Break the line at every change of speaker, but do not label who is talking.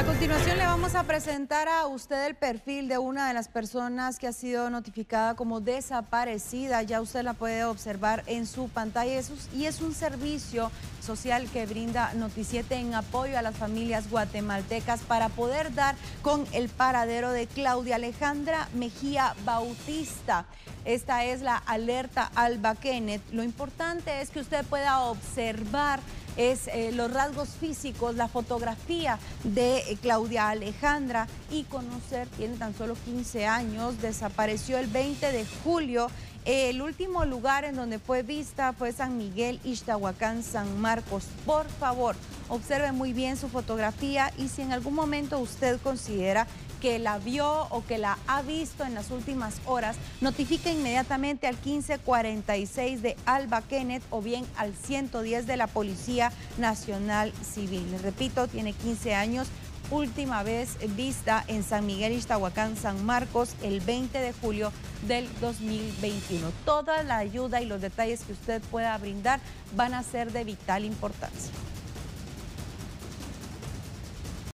A continuación le vamos a presentar a usted el perfil de una de las personas que ha sido notificada como desaparecida. Ya usted la puede observar en su pantalla y es un servicio social que brinda Noticiete en apoyo a las familias guatemaltecas para poder dar con el paradero de Claudia Alejandra Mejía Bautista. Esta es la alerta Alba Kenneth. Lo importante es que usted pueda observar los rasgos físicos, la fotografía de Claudia Alejandra y conocer, tiene tan solo 15 años, desapareció el 20 de julio. El último lugar en donde fue vista fue San Miguel, Ixtahuacán, San Marcos. Por favor, observe muy bien su fotografía y si en algún momento usted considera que la vio o que la ha visto en las últimas horas, notifique inmediatamente al 1546 de Alba Kenneth o bien al 110 de la Policía Nacional Civil. Les repito, tiene 15 años, última vez vista en San Miguel, Ixtahuacán, San Marcos, el 20 de julio del 2021. Toda la ayuda y los detalles que usted pueda brindar van a ser de vital importancia.